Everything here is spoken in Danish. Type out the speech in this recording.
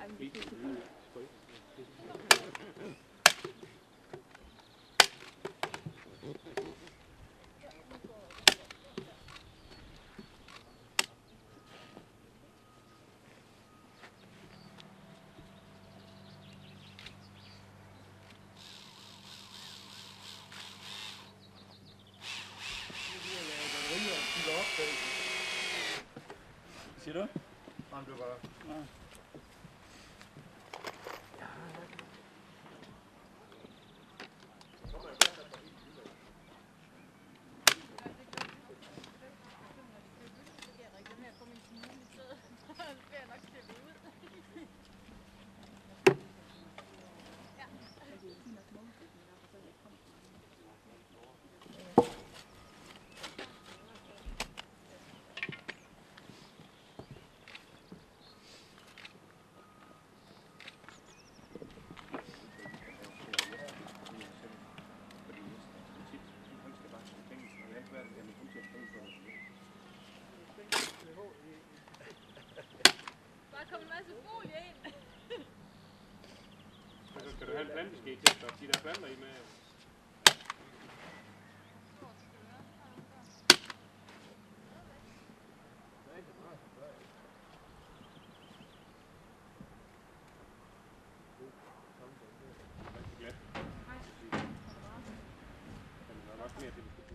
Siger du? Han blev bare... Ja. Der kommer en masse folie ind. Og så skal du have en planteske til at stoppe de der planter i med. Glat. Men der er også mere til det.